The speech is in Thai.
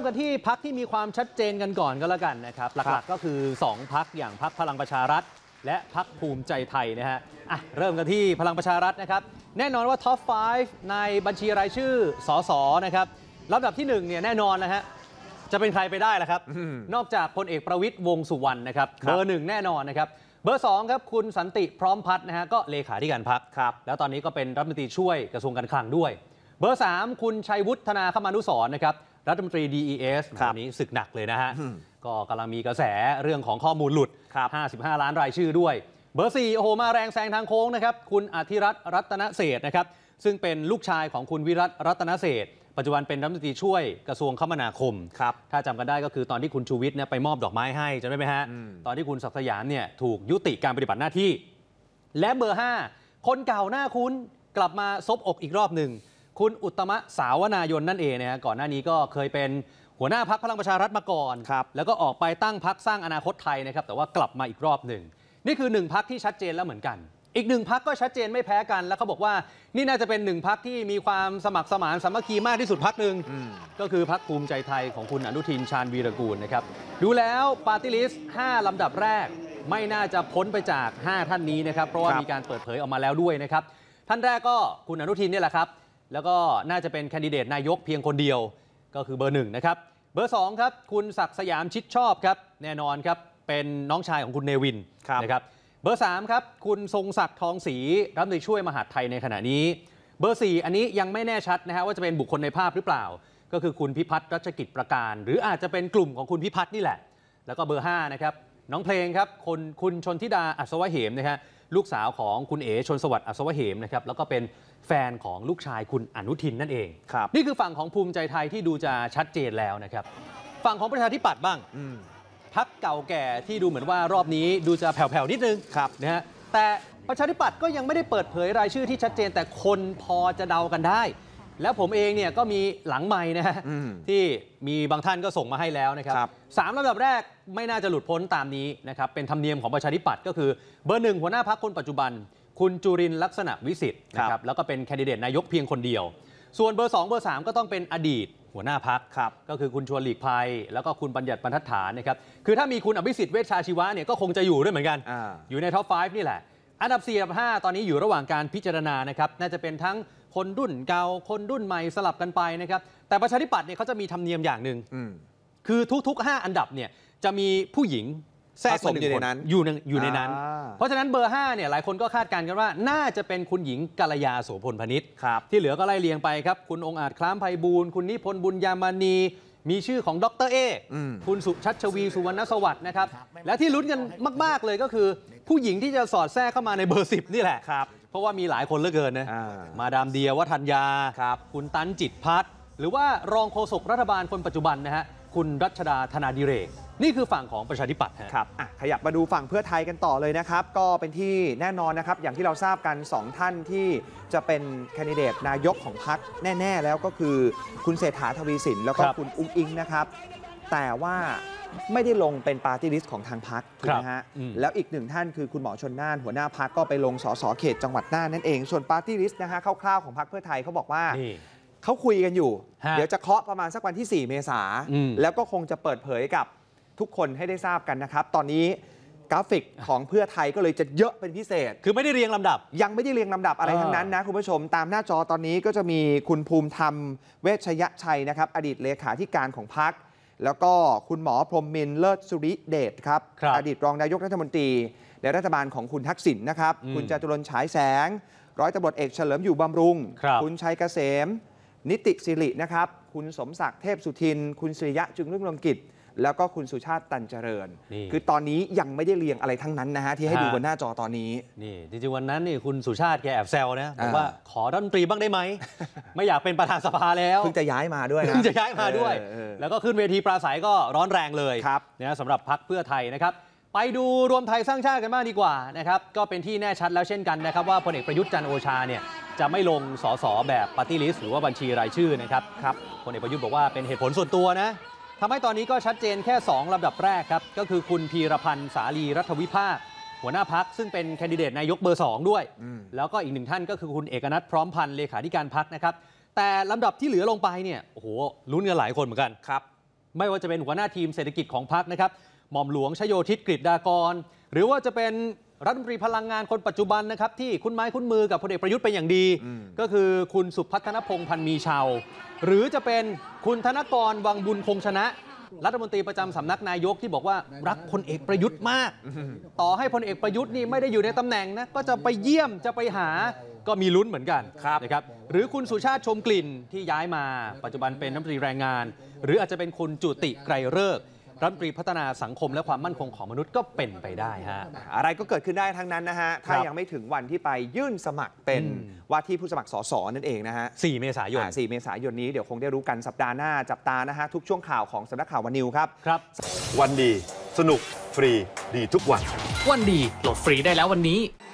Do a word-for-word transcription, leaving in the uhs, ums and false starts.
กันที่พรรคที่มีความชัดเจนกันก่อนก็แล้วกันนะครับหลักๆก็คือสองพรรคอย่างพรรคพลังประชารัฐและพรรคภูมิใจไทยนะฮะอ่ะเริ่มกันที่พลังประชารัฐนะครับแน่นอนว่าท็อปไฟว์ในบัญชีรายชื่อสสนะครับลำดับที่หนึ่งเนี่ยแน่นอนนะฮะจะเป็นใครไปได้ล่ะครับนอกจากพลเอกประวิตรวงษ์สุวรรณนะครับเบอร์หนึ่งแน่นอนนะครับเบอร์สองครับคุณสันติพร้อมพัฒน์นะฮะก็เลขาธิการพรรคครับแล้วตอนนี้ก็เป็นรัฐมนตรีช่วยกระทรวงการคลังด้วยเบอร์สามคุณชัยวุฒิธนาคมานุสรณ์นะครับรัฐมนตรี ดี อี เอส วันนี้ศึกหนักเลยนะฮะก็กำลังมีกระแสเรื่องของข้อมูลหลุดห้าสิบห้าล้านรายชื่อด้วยเบอร์สี่โอ้โหมาแรงแซงทางโค้งนะครับคุณอธิรัตน์รัตนเศรษฐ์นะครับซึ่งเป็นลูกชายของคุณวิรัตรัตนเศรษฐ์ปัจจุบันเป็นรัฐมนตรีช่วยกระทรวงคมนาคมครับถ้าจำกันได้ก็คือตอนที่คุณชูวิทย์เนี่ยไปมอบดอกไม้ให้จำได้ไหมฮะตอนที่คุณศักดิ์สยามเนี่ยถูกยุติการปฏิบัติหน้าที่และเบอร์ห้าคนเก่าหน้าคุ้นกลับมาซบอกอีกรอบหนึ่งคุณอุตมะสาวนายนนั่นเองนะฮะก่อนหน้านี้ก็เคยเป็นหัวหน้าพรรคพลังประชารัฐมาก่อนแล้วก็ออกไปตั้งพรรคสร้างอนาคตไทยนะครับแต่ว่ากลับมาอีกรอบหนึ่งนี่คือหนึ่งพรรคที่ชัดเจนแล้วเหมือนกันอีกหนึ่งพรรคก็ชัดเจนไม่แพ้กันแล้วเขาบอกว่านี่น่าจะเป็นหนึ่งพรรคที่มีความสมัครสมานสามัคคีมากที่สุดพรรคหนึ่งก็คือพรรคภูมิใจไทยของคุณอนุทินชาญวีรกูลนะครับดูแล้วปาร์ตี้ลิสต์ห้าลำดับแรกไม่น่าจะพ้นไปจากห้าท่านนี้นะครับเพราะว่ามีการเปิดเผยออกมาแล้วด้วยนะครับท่านแรกก็คุณอนุทินนี่แหละครับแล้วก็น่าจะเป็นแคนดิเดตนายกเพียงคนเดียวก็คือเบอร์หนึ่งนะครับเบอร์สองครับคุณศักดิ์สยามชิดชอบครับแน่นอนครับเป็นน้องชายของคุณเนวินนะครับเบอร์สามครับคุณทรงศักดิ์ทองศรีรัฐมนตรีช่วยมหาดไทยในขณะนี้เบอร์สี่อันนี้ยังไม่แน่ชัดนะฮะว่าจะเป็นบุคคลในภาพหรือเปล่าก็คือคุณพิพัฒน์รัชกิจประการหรืออาจจะเป็นกลุ่มของคุณพิพัฒน์นี่แหละแล้วก็เบอร์ห้านะครับน้องเพลงครับคนคุณชนธิดาอัศวะเหมนะฮะลูกสาวของคุณเอ๋ชนสวัสดิ์อัศวะเหมนะครับแล้วก็เป็นแฟนของลูกชายคุณอนุทินนั่นเองนี่คือฝั่งของภูมิใจไทยที่ดูจะชัดเจนแล้วนะครับฝั่งของประชาธิปัตย์บ้างพรรคเก่าแก่ที่ดูเหมือนว่ารอบนี้ดูจะแผ่วๆนิดนึงนะฮะแต่ประชาธิปัตย์ก็ยังไม่ได้เปิดเผยรายชื่อที่ชัดเจนแต่คนพอจะเดากันได้แล้วผมเองเนี่ยก็มีหลังไมค์นะฮะที่มีบางท่านก็ส่งมาให้แล้วนะครับสามลำดับแรกไม่น่าจะหลุดพ้นตามนี้นะครับเป็นธรรมเนียมของประชาธิปัตย์ก็คือเบอร์หนึ่งหัวหน้าพรรคคนปัจจุบันคุณจุรินทร์ลักษณะวิสิทธิ์นะครับแล้วก็เป็นแคนดิเดตนายกเพียงคนเดียวส่วนเบอร์สองเบอร์สามก็ต้องเป็นอดีตหัวหน้าพรรคก็คือคุณชวนหลีกภัยแล้วก็คุณบัญญัติบรรทัดฐานนะครับคือถ้ามีคุณอภิสิทธิ์เวชชาชีวะเนี่ยก็คงจะอยู่ด้วยเหมือนกัน อ, อยู่ในท็อปไฟว์นี่แหละอันดับสี่อันดับห้าตอนนี้อยู่ระหว่างการพิจารณานะครับน่าจะเป็นทั้งคนรุ่นเก่าคนรุ่นใหม่สลับกันไปนะครับแต่ประชาธิปัตย์เนี่ยเขาจะมีธรรมเนียมอย่างหนึ่งคือทุกๆห้าอันดับเนี่ยจะมีผู้หญิงแทรกมาหนึ่งคนอยู่ในอยู่ในนั้นเพราะฉะนั้นเบอร์ห้าเนี่ยหลายคนก็คาดการณ์กันว่าน่าจะเป็นคุณหญิงกัลยาโสพลพนิษฐ์ที่เหลือก็ไล่เรียงไปครับคุณองค์อาจคล้ามไพบูลย์คุณนิพนธ์บุญยามณีมีชื่อของดรเอคุณสุชัชวีสุวรรณสวัสดิ์นะครับและที่ลุ้นกันมากๆเลยก็คือผู้หญิงที่จะสอดแทรกเข้ามาในเบอร์สิบนี่แหละเพราะว่ามีหลายคนเหลือเกินนะมาดามเดียวัฒนยาคุณตันจิตพัฒน์หรือว่ารองโฆษกรัฐบาลคนปัจจุบันนะฮะคุณรัชดาธนาดิเรกนี่คือฝั่งของประชาธิปัตย์ครับขยับมาดูฝั่งเพื่อไทยกันต่อเลยนะครับก็เป็นที่แน่นอนนะครับอย่างที่เราทราบกันสองท่านที่จะเป็นแคนดิเดตนายกของพรรคแน่ๆแล้วก็คือคุณเศรษฐาทวีสินแล้วก็คุณอุ๊งอิ๊งนะครับแต่ว่าไม่ได้ลงเป็นปาร์ตี้ลิสต์ของทางพรรคนะฮะแล้วอีกหนึ่งท่านคือคุณหมอชลน่านหัวหน้าพรรคก็ไปลงสสเขตจังหวัดน่านนั่นเองส่วนปาร์ตี้ลิสต์นะฮะคร่าวๆของพรรคเพื่อไทยเขาบอกว่าเขาคุยกันอยู่เดี๋ยวจะเคาะประมาณสักวันที่สี่เมษาแล้วก็คงจะเปิดเผยกับทุกคนให้ได้ทราบกันนะครับตอนนี้กราฟิกของเพื่อไทยก็เลยจะเยอะเป็นพิเศษคือไม่ได้เรียงลำดับยังไม่ได้เรียงลำดับอะไรทั้งนั้นนะคุณผู้ชมตามหน้าจอตอนนี้ก็จะมีคุณภูมิธรรมเวชยชัยนะครับอดีตเลขาธิการของพรรคแล้วก็คุณหมอพรหมมินทร์เลิศสุริเดชครับอดีตรองนายกรัฐมนตรีในรัฐบาลของคุณทักษิณนะครับคุณจตุรนต์ฉายแสงร้อยตำรวจเอกเฉลิมอยู่บำรุงคุณชัยเกษมนิติสิรินะครับคุณสมศักดิ์เทพสุทินคุณสุริยะจึงรุ่งเรืองกิจแล้วก็คุณสุชาติตันเจริญคือตอนนี้ยังไม่ได้เรียงอะไรทั้งนั้นนะฮะที่ให้ดูบนหน้าจอตอนนี้นี่จริงๆวันนั้นนี่คุณสุชาติแกแอบแซวนะบอกว่าขอรัฐมนตรีบ้างได้ไหม ไม่อยากเป็นประธานสภาแล้วเพิ่งจะย้ายมาด้วยนะเพิ่งจะย้ายมาด้วยแล้วก็ขึ้นเวทีปราศัยก็ร้อนแรงเลยนะสำหรับพรรคเพื่อไทยนะครับไปดูรวมไทยสร้างชาติกันบ้างดีกว่านะครับก็เป็นที่แน่ชัดแล้วเช่นกันนะครับว่าพลเอกประยุทธ์จันทร์โอชาเนี่ยจะไม่ลงสสแบบปาร์ตี้ลิสต์หรือว่าบัญชีรายชื่อนะครับครับพลเอกประยุทธ์บอกว่าเป็นเหตุผลส่วนตัวนะทำให้ตอนนี้ก็ชัดเจนแค่สองลำดับแรกครับก็คือคุณพีรพันธ์สาลีรัฐวิภาคหัวหน้าพรรคซึ่งเป็นแคนดิเดตนายกเบอร์สองด้วยแล้วก็อีกหนึ่งท่านก็คือคุณเอกนัทพร้อมพันธ์เลขาธิการพรรคนะครับแต่ลำดับที่เหลือลงไปเนี่ยโอ้โหลุ้นกันหลายคนเหมือนกันครับไม่ว่าจะเป็นหัวหน้าทีมเศรษฐกิจของพรรคนะครับหม่อมหลวงชโยธิตกฤษดากรหรือว่าจะเป็นรัฐมนตรีพลังงานคนปัจจุบันนะครับที่คุ้นไม้คุ้นมือกับพลเอกประยุทธ์เป็นอย่างดี ก็คือคุณสุพัฒนพงษ์พันธ์มีชาวหรือจะเป็นคุณธนกรวังบุญคงชนะรัฐมนตรีประจำสำนักนายกที่บอกว่ารักพลเอกประยุทธ์มากต่อให้พลเอกประยุทธ์นี่ไม่ได้อยู่ในตำแหน่งนะก็จะไปเยี่ยมจะไปหาก็มีลุ้นเหมือนกันนะครับหรือคุณสุชาติชมกลิ่นที่ย้ายมาปัจจุบันเป็นรัฐมนตรีแรงงานหรืออาจจะเป็นคุณจุติไกรฤกษ์รัฐมนตรีพัฒนาสังคมและความมั่นคงของมนุษย์ก็เป็นไปได้ฮะอะไรก็เกิดขึ้นได้ทั้งนั้นนะฮะถ้ายังไม่ถึงวันที่ไปยื่นสมัครเป็นว่าที่ผู้สมัครสสนั่นเองนะฮะสี่เมษายนสี่เมษายนนี้เดี๋ยวคงได้รู้กันสัปดาห์หน้าจับตานะฮะทุกช่วงข่าวของสำนักข่าววันนิวครับครับวันดีสนุกฟรีดีทุกวันวันดีโหลดฟรีได้แล้ววันนี้